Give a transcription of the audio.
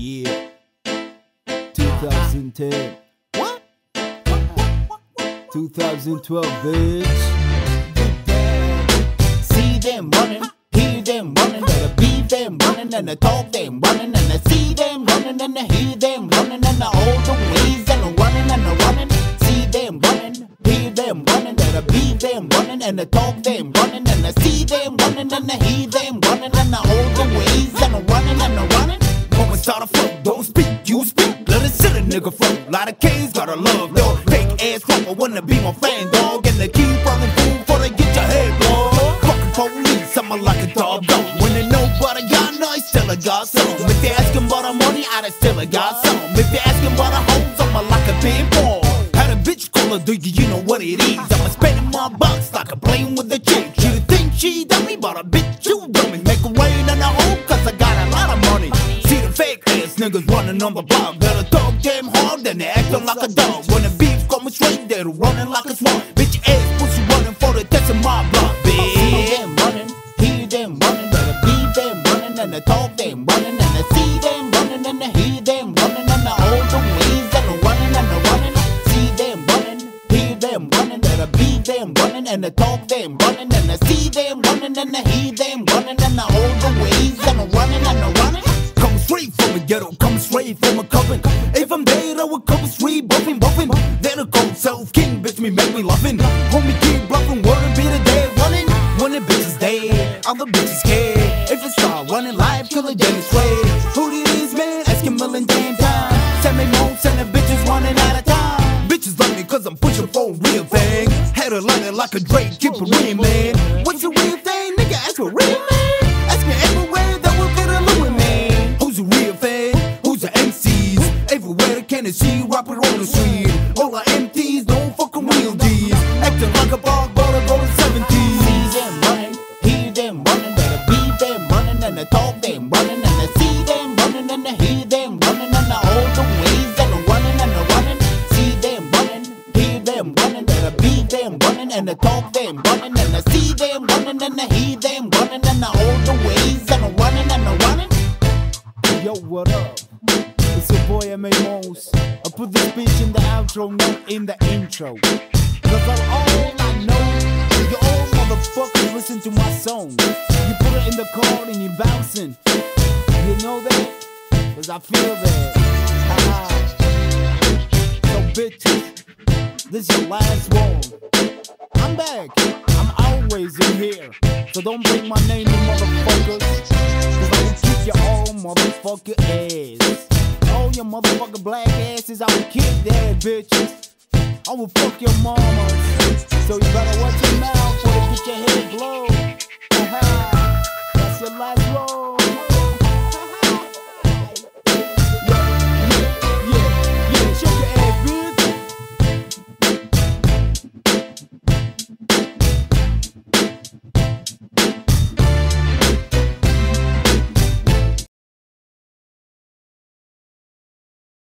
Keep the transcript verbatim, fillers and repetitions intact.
Yeah. twenty ten. What? twenty twelve, bitch. See them running, hear them running, better be them running, and I talk them running, and I see them running, and I hear them running, and I hold the ways, and I running, and I running. See them running, hear them running, better be them running, and I talk them running, and I see them running, and I hear them running, and I hold the ways, and I running, and I running. Moment start a flow, don't speak, you speak. Let it sit a nigga flow. Lot of K's gotta love, dog. Fake ass rapper wanna be my fan, dog. And they keep running fool before they get your head blown. Fucking police, I'm like a dog, dog. When they know what I got, no, I still a got some. If they asking about the money, I done still a got some. If they asking about the hoes, I'm like a pinball. Had a bitch call her, do you, you know what it is? I'm spending my bucks like I'm playing with the chick. You think she dummy, but a bitch you dummy. Make a rain in the hole, cause I got a lot of money. See the fake ass niggas running on the block. Better talk damn hard, then they acting like a dog. When the beef coming straight, they're running like a swamp. Bitch ass pussy running for the test of my block, bitch. See them running, hear them running, better be them running, and I talk them running, and I see them running, and I hear them running, and I hold the ways, and I running, and I running. See them running, hear them running, better be them running, and I talk them running, and I see them running, and I hear them running, and I hold the ways, and I running, and I running. Come straight from the ghetto, come straight from a coven. If I'm dead, I would come straight buffing, buffing. Then a cold self king, bitch, me make me loving. Homie, keep bluffing, word be the day running. When the bitch is dead, all the bitches scared. If it start running live, kill a then it's way. Who it is, man? Ask him million damn times. Send me more, send the bitches running out of time. Bitches love me cause I'm pushing for a real thing. Had her lighting like a Drake, keep it real, man. What's a real thing? Nigga, ask for real, man. Ask me everywhere, that will get a Louis, man. Who's a real fan? Who's the M Cs? Everywhere the Tennessee, rapper on the street. All the M Ts, don't fucking real D's. Acting like a bog, but I go to seventies. See them running, hear them running, better be them running, and I talk them running, and I see them running, and I hear them running, and I hold the ways, and I running, and I running. See them running, hear them running, better be them running, and I talk them running, and I see them running, and I hear them running, and I hold the ways, and I running, and I running. Yo, what up? It's your boy M A Mose. I put this bitch in the outro, not in the intro. Cause I'm all I know. You all motherfuckers listen to my song. You put it in the car and you're bouncing. You know that? Cause I feel that. Haha. So bitches, this is your last one. I'm back. I'm always in here. So don't bring my name to motherfuckers. Cause I will kick your all motherfucker ass. All your motherfucking black asses, I will kick their bitches. I will fuck your mamas. So